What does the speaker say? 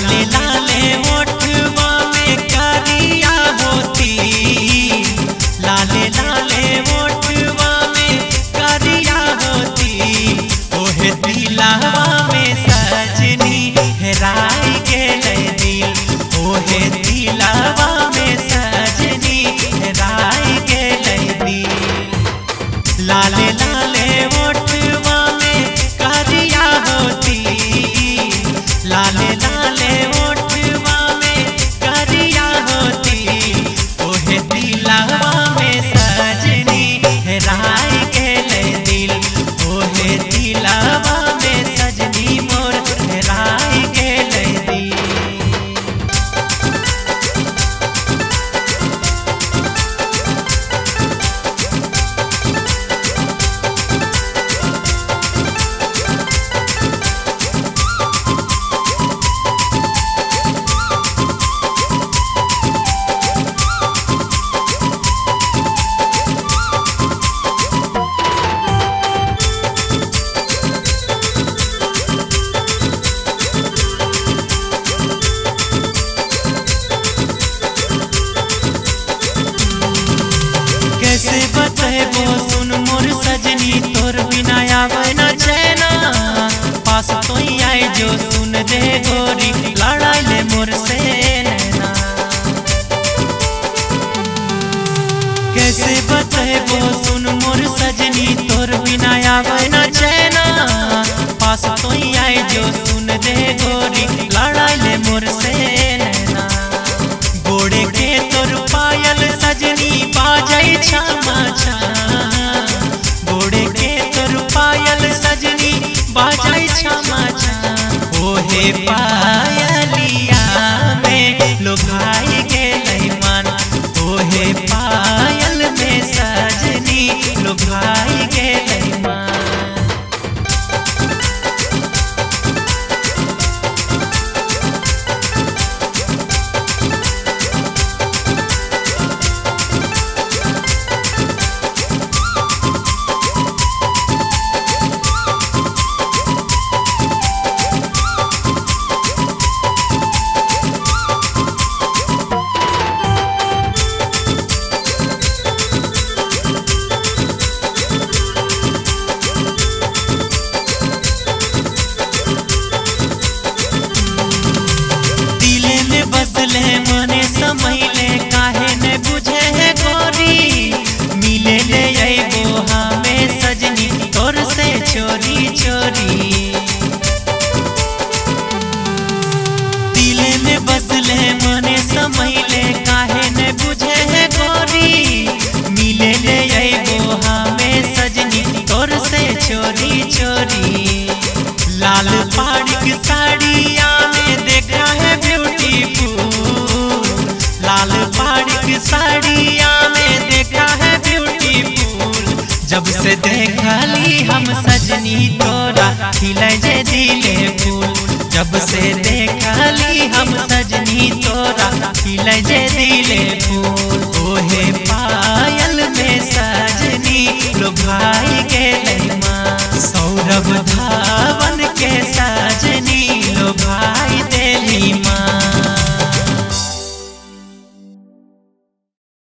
लाले लाले ओठवा में करिया होती, लाले लाले ओठवा में करिया होती, ओहे दिलवा में सजनी हेराई गेले दिल, ओहे दिलवा में सजनी हेराई गेले दिल। लाले लाले ओठवा में करिया होती, लाले लाले ओठवा में करिया होती, ओहे दिलवा में सजनी हेराई गेले दिल, ओहे दिलवा में सजनी मोर हेराई गेले दिल। कैसे बतेबो सुन मोर सजनी तोर बिना आवे न चैना, पास तो आई जो सुन दे गोरी लड़ाई ले मोर से नैना। कैसे बतेबो सुन मोर सजनी तोर बिना आवे न चैना, पास तो आई जो सुन दे गोरी लड़ाई ले मोर से नैना। गोड़े के तोर पायल सजनी बाजै छमा छा, गोड़े के तोर पायल सजनी बाजै छमा छा, ओहे पायलिया में लुभाई गेलै मन, ओहे पायल में सजनी लुभाई गेलै मन। बसले मने समैले काहे ने बुझे है गोरी, मिले ले अइबो हमें सजनी तोर से चोरी चोरी। दिले में बसले मने समैले काहे ने बुझे है गोरी, मिले ले अइबो हमें सजनी तोर से चोरी चोरी। लाल पाड़ी की साड़िया में देखा है ब्यूटीफुल, लाल पाड़ी की साड़िया में देखा है ब्यूटीफुल, जब से देखली हम सजनी तोरा खिले जे दिले फूल, जब से